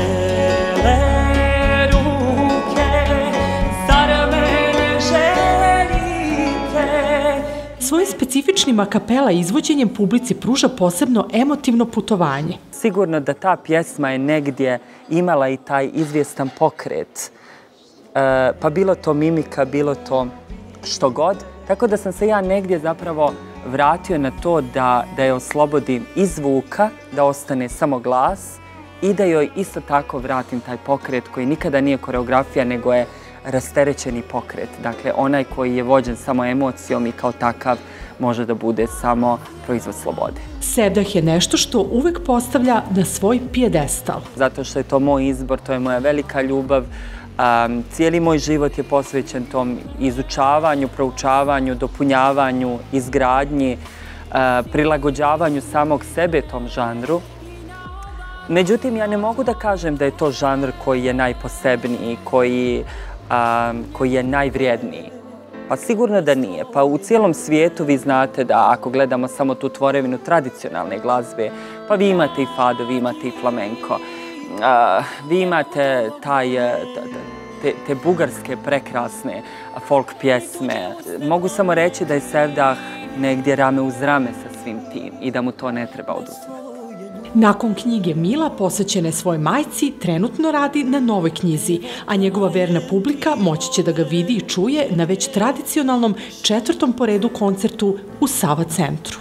Svojim specifičnim a kapela izvođenjem publici pruža posebno emotivno putovanje. Sigurno da ta pjesma je negdje imala i taj izvjestan pokret. Pa bilo to mimika, bilo to što god. Tako da sam se ja negdje zapravo vratio na to da je oslobodim iz zvuka, da ostane samo glas i da joj isto tako vratim taj pokret koji nikada nije koreografija, nego je rasterećeni pokret. Dakle, onaj koji je vođen samo emocijom i kao takav može da bude samo proizvod slobode. Sevdah je nešto što uvek postavlja na svoj pijedestal. Zato što je to moj izbor, to je moja velika ljubav. Cijeli moj život je posvećen tom izučavanju, proučavanju, dopunjavanju, izgradnji, prilagođavanju samog sebe tom žanru. Međutim, ja ne mogu da kažem da je to žanr koji je najposebniji, koji je najvrijedniji. Pa sigurno da nije. Pa u cijelom svijetu vi znate da ako gledamo samo tu tvorevinu tradicionalne glazbe, pa vi imate i fado, vi imate i flamenko, vi imate te bugarske prekrasne folk pjesme. Mogu samo reći da je sevdah negdje rame uz rame sa svim tim i da mu to ne treba oduzimati. Nakon knjige Mila, posvećene svojoj majci, trenutno radi na novoj knjizi, a njegova verna publika moći će da ga vidi i čuje na već tradicionalnom 4. po redu koncertu u Sava centru.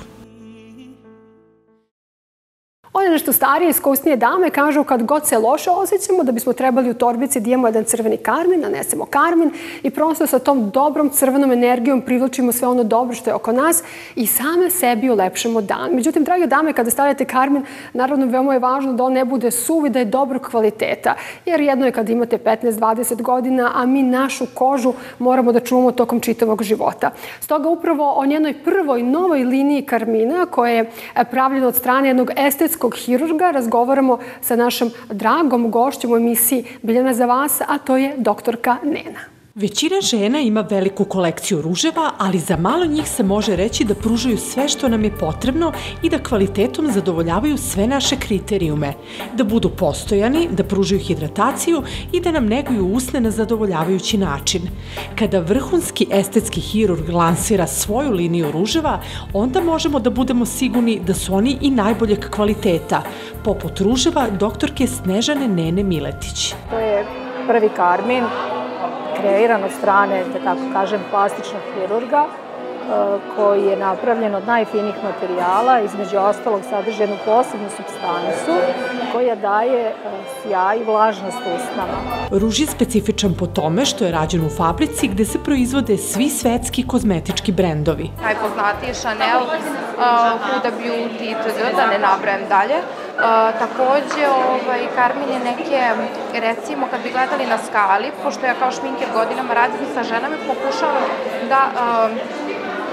One nešto starije, iskusnije dame kažu kad god se loše osjećamo da bismo trebali u torbici da imamo jedan crveni karmin, nanesemo karmin i prosto sa tom dobrom crvenom energijom privlačimo sve ono dobro što je oko nas i same sebi ulepšamo dan. Međutim, drage dame, kada stavljate karmin, naravno veoma je važno da on ne bude suv i da je dobrog kvaliteta. Jer jedno je kad imate 15-20 godina, a mi našu kožu moramo da čuvamo tokom čitavog života. Stoga upravo o njenoj prvoj novoj liniji karmina koja je pravljena od strane jednog estetskog hirurga razgovaramo sa našom dragom gošćom u emisiji Biljana za vas, a to je doktorka Nena. Većina žena ima veliku kolekciju ruževa, ali za malo njih se može reći da pružaju sve što nam je potrebno i da kvalitetom zadovoljavaju sve naše kriterijume. Da budu postojani, da pružaju hidrataciju i da nam neguju usne na zadovoljavajući način. Kada vrhunski estetski hirurg lansira svoju liniju ruževa, onda možemo da budemo sigurni da su oni i najboljeg kvaliteta, poput ruževa doktorke Snežane Nene Miletić. To je prvi karmin kreiran od strane, da tako kažem, plastičnog hirurga koji je napravljen od najfinijih materijala, između ostalog sadrži jednu posebnu supstancu koja daje sjaj i vlažnost usnama. Ruž je specifičan po tome što je rađen u fabrici gde se proizvode svi svetski kozmetički brendovi. Najpoznatiji Chanel, Huda Beauty, da ne nabrajam dalje. Takođe, karmin je neke, recimo, kad bi gledali na skali, pošto ja kao šminker godinama radim sa ženama, pokušavam da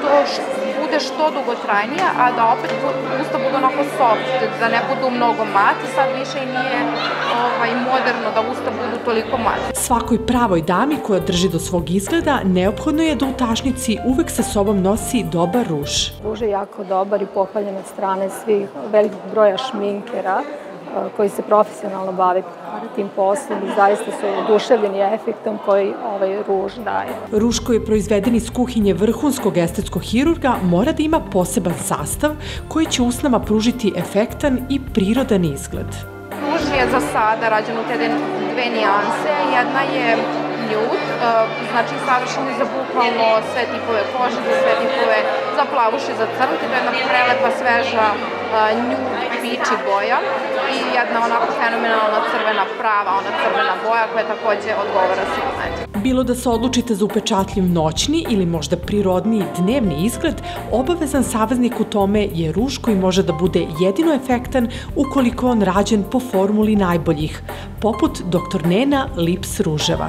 to bude što dugotrajnije, a da opet usta budu onako soft, da ne budu mnogo mati. Sad više i nije moderno da usta budu toliko mati. Svakoj pravoj dami koja drži do svog izgleda neophodno je da u tašnici uvek sa sobom nosi dobar ruž. Ruž je jako dobar i pohvaljen od strane svih velikog broja šminkera koji se profesionalno bave tim poslom i zaista su oduševljeni efektom koji ovaj ruž daje. Ruž koji je proizveden iz kuhinje vrhunskog estetskog hirurga mora da ima poseban sastav koji će usnama pružiti efektan i prirodan izgled. Ruž je za sada rađen u te dve nijanse. Jedna je nude, znači savršeni za bukvalno sve tipove kože, za sve tipove, za plavuš i za crn. To je jedna prelepa, sveža nude piči boja i jedna onako fenomenalna crvena, prava ona crvena boja koja takođe odgovara silumetu. Bilo da se odlučite za upečatljiv noćni ili možda prirodniji dnevni izgled, obavezan saveznik u tome je ruž koji može da bude jedino efektan ukoliko je on rađen po formuli najboljih, poput Dr. Nena Lips ruževa.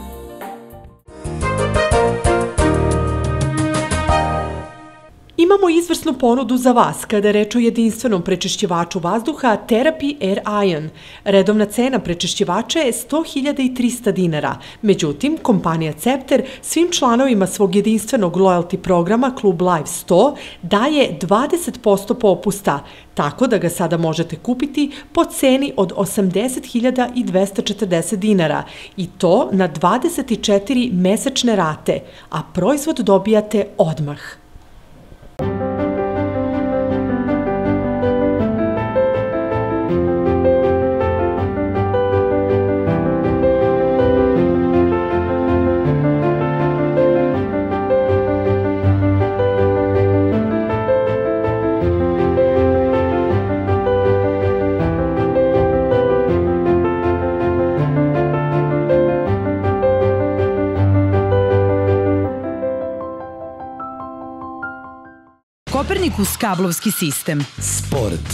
Imamo izvrsnu ponudu za vas kada je reč o jedinstvenom prečišćivaču vazduha Therapy Air Ion. Redovna cena prečišćivača je 100.300 dinara. Međutim, kompanija Cepter svim članovima svog jedinstvenog loyalty programa Klub Live 100 daje 20% popusta, tako da ga sada možete kupiti po ceni od 80.240 dinara i to na 24 mesečne rate, a proizvod dobijate odmah. Kopernikus kablovski sistem. Sport.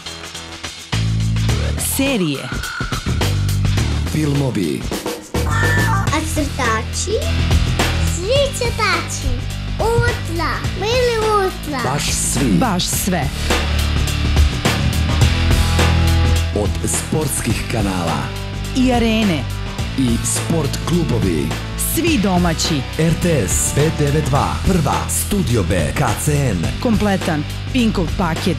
Serije. Filmovi. A crtači? Svi crtači. Ultra. Mili ultra. Baš svi. Baš sve. Od sportskih kanala. I arene. I sport klubovi. Svi domaći. RTS, B92, Prva, Studio B, KCN. Kompletan Pinkov paket.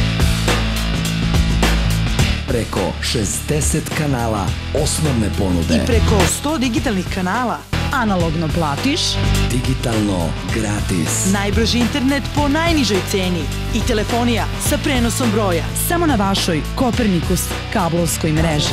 Preko 60 kanala osnovne ponude. I preko 100 digitalnih kanala. Analogno platiš. Digitalno gratis. Najbrži internet po najnižoj ceni. I telefonija sa prenosom broja. Samo na vašoj Kopernikus kablovskoj mreži.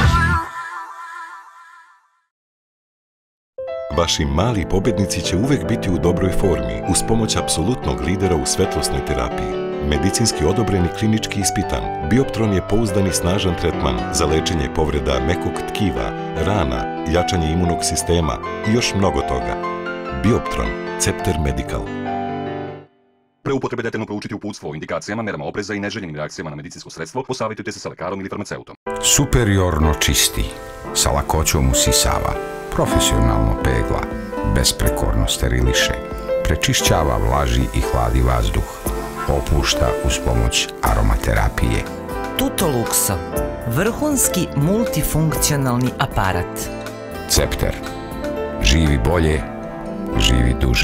Vaši mali pobednici će uvek biti u dobroj formi uz pomoć apsolutnog lidera u svetlosnoj terapiji. Medicinski odobreni, klinički ispitan, Bioptron je pouzdan i snažan tretman za lečenje povreda mekog tkiva, rana, jačanje imunog sistema i još mnogo toga. Bioptron, Cepter Medical. Pre upotrebe detaljno proučiti uputstvo o indikacijama, merama opreza i neželjenim reakcijama na medicinsko sredstvo, posavitujte se sa lekarom ili farmaceutom. Superiorno čisti, sa lakoćom usisava, profesionalno pegla, besprekorno steriliše, prečišćava, vlaži i hladi vazduh, opušta uz pomoć aromaterapije. Tutoluxo, vrhunski multifunkcionalni aparat. Cepter. Živi bolje, živi duže.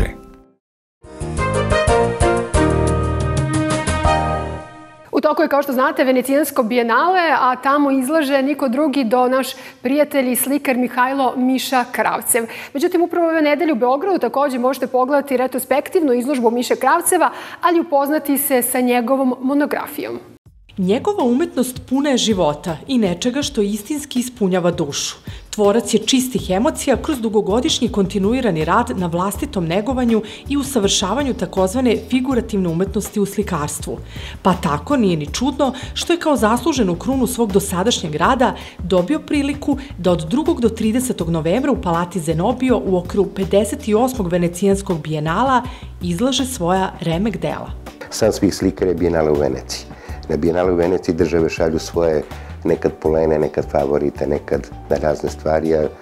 U toku je, kao što znate, Venecijansko bijenale, a tamo izlaže niko drugi do naš prijatelj i slikar Mihajlo Miša Kravcev. Međutim, upravo ove nedelje u Beogradu takođe možete pogledati retrospektivnu izložbu Miše Kravceva, ali upoznati se sa njegovom monografijom. Njegova umetnost puna je života i nečega što istinski ispunjava dušu. Tvorac je čistih emocija kroz dugogodišnji kontinuirani rad na vlastitom negovanju i usavršavanju takozvane figurativne umetnosti u slikarstvu. Pa tako nije ni čudno što je kao zasluženu krunu svog dosadašnjeg rada dobio priliku da od 2. do 30. novembra u Palati Zenobio u okviru 58. Venecijanskog bijenala izlaže svoja remek dela. San svih slikara je bijenale u Veneciji. Na bijenale u Veneciji države šalju svoje nekad polene, nekad favorite, nekad na razne stvari.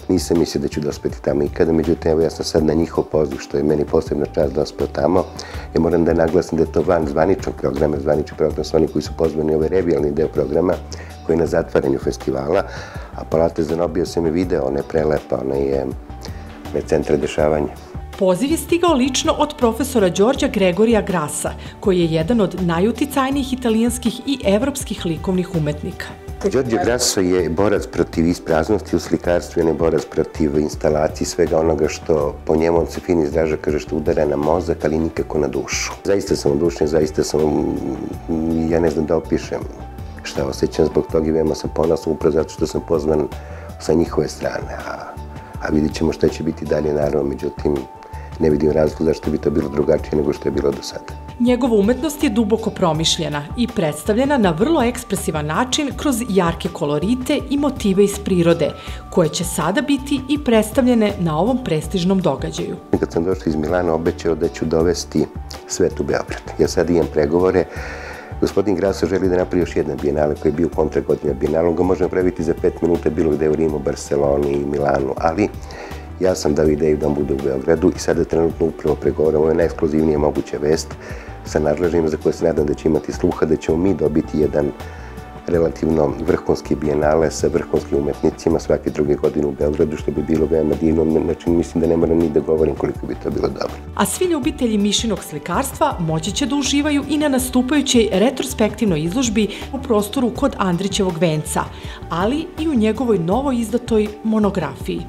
Nisam mislio da ću dospeti tamo ikada, međutim, evo ja sam sad na njihov poziv, što je meni posebna čast dospeo tamo. Ja moram da naglasim da je to van zvaničnog programa, zvanični program su oni koji su pozvani ovaj revijalni deo programa, koji je na zatvaranju festivala, a Palate Zanobio sam i video, ona je prelepa, ona je centar dešavanja. Poziv je stigao lično od profesora Đorđa Gregorija Grasa, koji je jedan od najuticajnijih italijanskih i evropskih likovnih umetnika. Đorđe Grasso je borac protiv ispraznosti u slikarstvu, on je borac protiv instalacije, svega onoga što po njemu, on se fino izraža, kaže što udara na mozak, ali nikako na dušu. Zaista sam odušen, zaista sam, ja ne znam da opišem šta osjećam zbog toga i veoma sam ponosan upravo zato što sam pozvan sa njihove strane, a vidit ćemo šta će biti dalje, naravno, međutim, ne vidim razlog zašto bi to bilo drugačije nego što je bilo do sada. Njegova umetnost je duboko promišljena i predstavljena na vrlo ekspresivan način kroz jarke kolorite i motive iz prirode, koje će sada biti i predstavljene na ovom prestižnom događaju. Kad sam došao iz Milana, obećao da ću dovesti svet u Beograd. Ja sad imam pregovore. Gospodin Grasso želi da napravi još jedan bijenale koji je bio kontra godina bijenala. On ga može napraviti za 5 minuta bilo gde u Rimu, Barceloni i Milanu, ali ja sam dao ideju da on bude u Beogradu i sada trenutno upravo pregovaram. Ovo je najekskluzivnija moguća vest sa nadležnjima za koje se nadam da će imati sluha, da ćemo mi dobiti jedan relativno vrhunski bijenale sa vrhunskim umetnicima svake druge godine u Beogradu, što bi bilo veoma divno. Znači, mislim da ne moram ni da govorim koliko bi to bilo dobro. A svi ljubitelji Mišinog slikarstva moći će da uživaju i na nastupajućoj retrospektivnoj izložbi u prostoru kod Andrićevog venca, ali i u njegovoj novo izdatoj monografiji.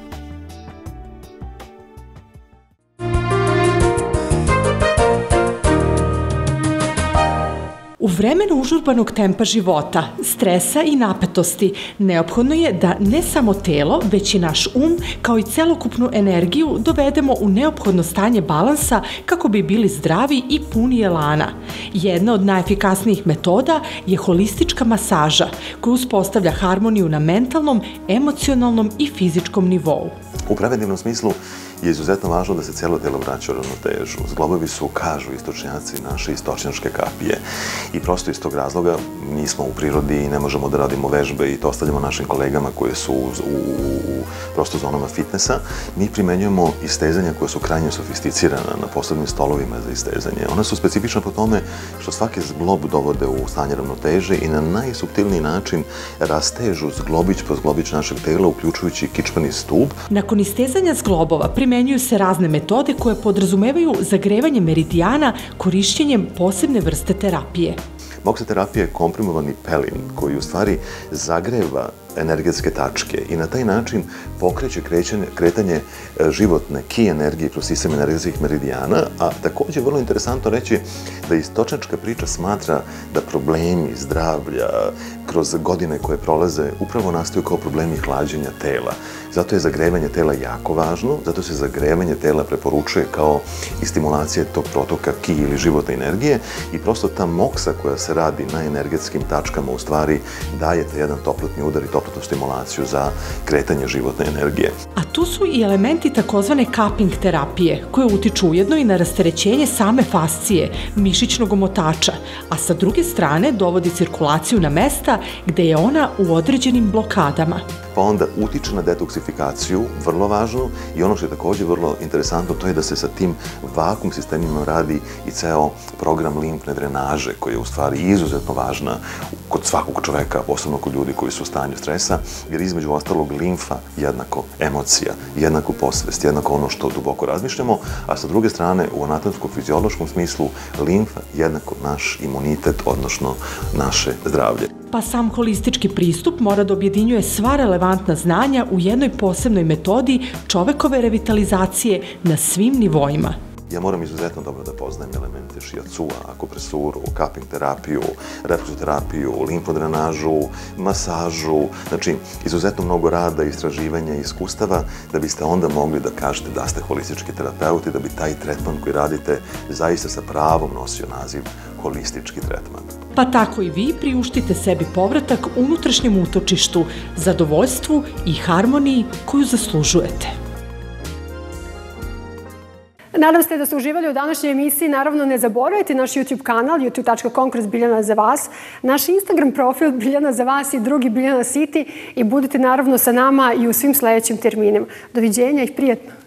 U vremenu užurbanog tempa života, stresa i napetosti, neophodno je da ne samo telo, već i naš kao i celokupnu energiju dovedemo u neophodno stanje balansa kako bi bili zdravi i puni elana. Jedna od najefikasnijih metoda je holistička masaža, koja uspostavlja harmoniju na mentalnom, emocionalnom i fizičkom nivou. U preventivnom smislu je izuzetno važno da se cijelo telo vraća u ravnotežu. Zglobovi su, kažu istočnjaci, naše istočnjačke kapije. I prosto iz tog razloga mi smo u prirodi i ne možemo da radimo vežbe i to ostavljamo našim kolegama koje su u prosto zonama fitnessa. Mi primenjujemo istezanja koja su krajnje sofisticirana na posebnim stolovima za istezanje. Ona su specifična po tome što svaki zglob dovode u stanje ravnoteže i na najsuptilniji način rastežu zglobić po zglobić našeg tela, uključujući kičmeni stub. Nakon istezanja zglobova primenjuju se razne metode koje podrazumevaju zagrevanje meridijana korišćenjem posebne vrste terapije. Moksaterapija je komprimovani pelin koji u stvari zagreva energetske tačke i na taj način pokreće kretanje životne ki energije kroz sistem energetskih meridijana, a također je vrlo interesantno reći da istočnjačka priča smatra da problemi zdravlja kroz godine koje prolaze upravo nastaju kao problemi hlađenja tela. Zato je zagrevanje tela jako važno, zato se zagrevanje tela preporučuje kao i stimulacija tog protoka ki ili životne energije i prosto ta moksa koja se radi na energetskim tačkama u stvari daje jedan toplotni udar i toplotnu stimulaciju za kretanje životne energije. A tu su i elementi takozvane cupping terapije, koje utiču ujedno i na rasterećenje same fascije, mišićnog omotača, a sa druge strane dovodi cirkulaciju na mesta gde je ona u određenim blokadama. Pa onda utiče na detoksifikaciju, vrlo važno, i ono što je također vrlo interesantno, to je da se sa tim vakum sistemima radi i ceo program limfne drenaže, koja je u stvari izuzetno važna kod svakog čoveka, posebno kod ljudi koji su u stanju stresa, jer između ostalog limfa jednako emocija, jednako posvest, jednako ono što duboko razmišljamo, a sa druge strane u anatomskom fiziološkom smislu limfa jednako naš imunitet, odnosno naše zdravlje. Pa sam holistički pristup mora da objedinjuje sva relevantna znanja u jednoj posebnoj metodi čovekove revitalizacije na svim nivoima. Ja moram izuzetno dobro da poznajem elemente šiacua, akupresuru, cupping terapiju, refleksoterapiju, limfodrenažu, masažu, znači izuzetno mnogo rada, istraživanja i iskustava da biste onda mogli da kažete da ste holistički terapeuti, da bi taj tretman koji radite zaista sa pravom nosio naziv holistički tretman. Pa tako i vi priuštite sebi povratak unutrašnjem utočištu, zadovoljstvu i harmoniji koju zaslužujete. Nadam se da ste uživali u današnjoj emisiji. Naravno, ne zaboravite naš YouTube kanal, youtube.com/Biljana za vas, naš Instagram profil Biljana za vas i drugi Biljana City i budite naravno sa nama i u svim sledećim terminima. Doviđenja i prijatno!